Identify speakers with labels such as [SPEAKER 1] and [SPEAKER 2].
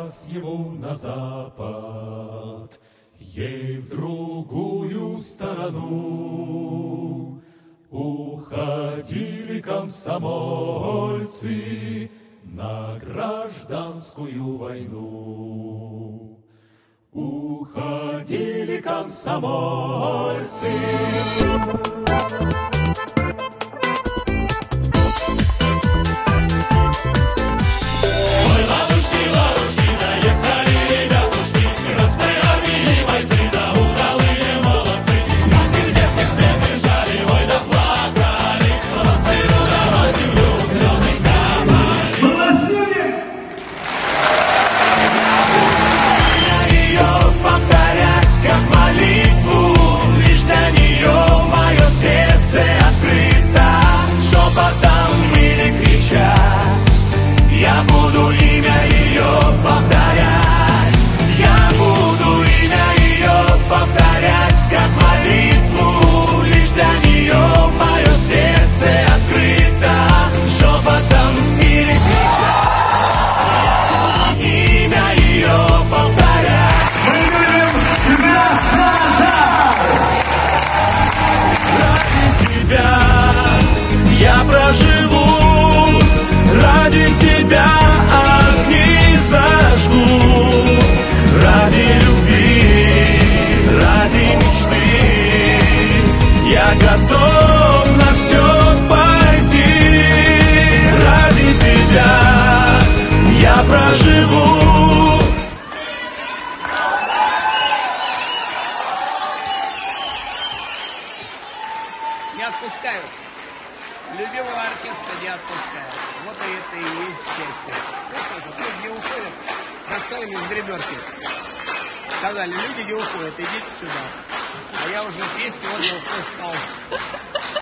[SPEAKER 1] час ему на запад, ей в другую сторону. Уходили комсомольцы на гражданскую войну. Уходили комсомольцы. Я буду имя ее повторять, я буду имя ее повторять, как молитву. Лишь для нее мое сердце открыто, шепотом или кричать. Имя ее повторять. Мы любим тебя, Ради тебя я проживу. Ради тебя огни зажгу, ради любви, ради мечты я готов на все пойти. Ради тебя я проживу.
[SPEAKER 2] Не отпускаю. Любимого оркестра не отпускают. Вот и это и есть счастье. Ну что же, люди не уходят. Расставили в гримерке. Сказали, люди не уходят, идите сюда. А я уже песню отдал, кто стал.